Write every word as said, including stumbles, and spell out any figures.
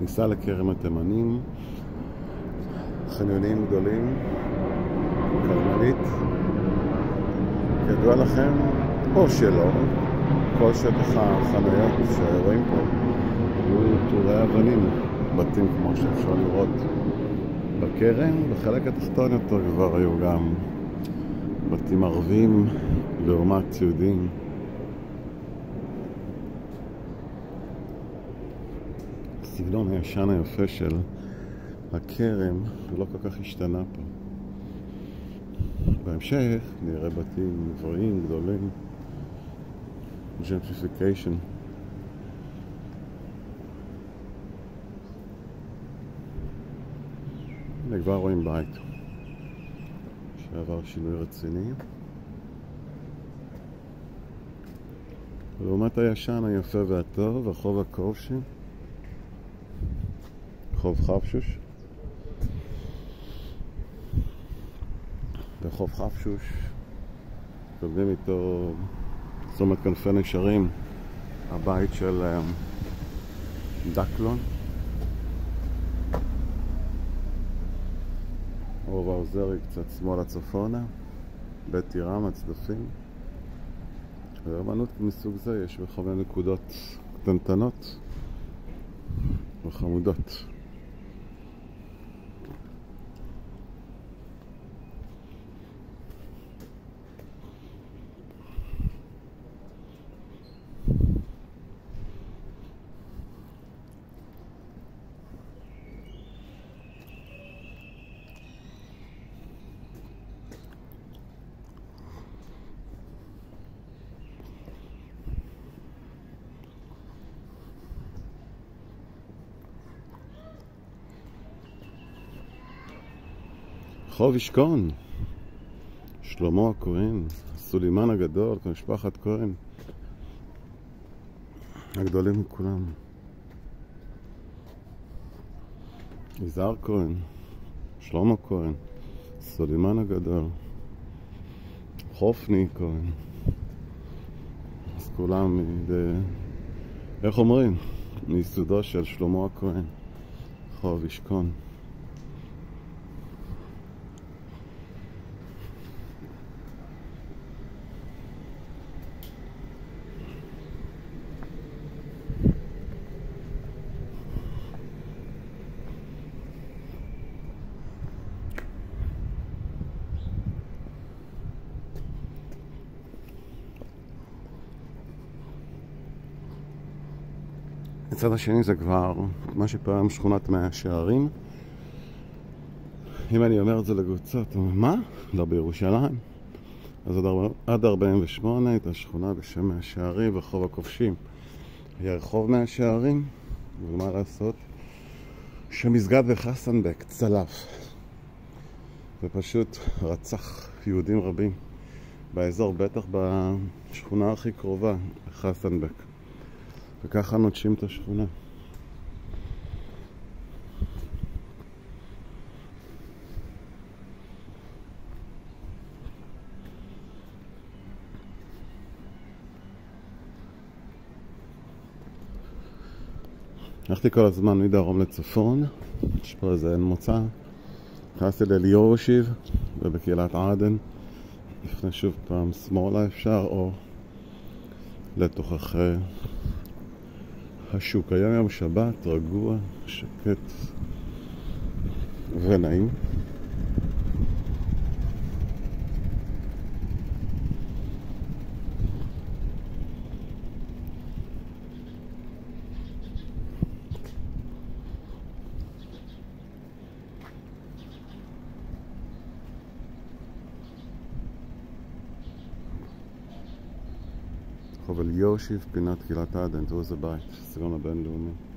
כניסה לכרם התימנים, חניונים גדולים, כרמלית, כידוע לכם, או שלא, כל שטח החניות שרואים פה היו טורי אבנים, בתים כמו שאפשר לראות בכרם. בחלק התחתון יותר כבר היו גם בתים ערבים לעומת יהודים. הסגנון הישן היפה של הכרם לא כל כך השתנה פה. בהמשך נראה בתים גבוהים, גדולים, gentrification. הנה כבר רואים בית שעבר שינוי רציני. לעומת הישן היפה והטוב, רחוב הכובשי, רחוב חפשוש. ברחוב חפשוש קוראים איתו צומת כנפי נשרים, הבית של דקלון, רוב העוזרי קצת שמאלה צפונה, בית טירה, מצדפים. ואמנות מסוג זה יש בכל מיני נקודות קטנטנות וחמודות. רחוב ישכון, שלמה הכהן, סולימן הגדול, משפחת כהן, הגדולים מכולם. יזהר כהן, שלמה כהן, סולימן הגדול, חופני כהן. אז כולם, מד... איך אומרים? מיסודו של שלמה הכהן, רחוב ישכון. הצד השני זה כבר מה שפעם שכונת מאה שערים. אם אני אומר את זה לקבוצות, מה? לא בירושלים. אז עד ארבעים ושמונה הייתה שכונה בשם מאה שערים, ורחוב הכובשים היה רחוב מאה שערים. ומה לעשות? שמסגד וחסנבק צלף ופשוט רצח יהודים רבים באזור, בטח בשכונה הכי קרובה לחסנבק, וככה נוטשים את השכונה. הלכתי כל הזמן מדרום לצפון, יש פה איזה אין מוצא. נכנסתי לאליושיב ובקהילת עדן, לפני שוב פעם שמאלה אפשר, או לתוכך השוק. היום יום שבת, רגוע, שקט ונעים. רחוב אליושיב, פינת קהילת עדן, תראו איזה בית, סגנון הבינלאומי.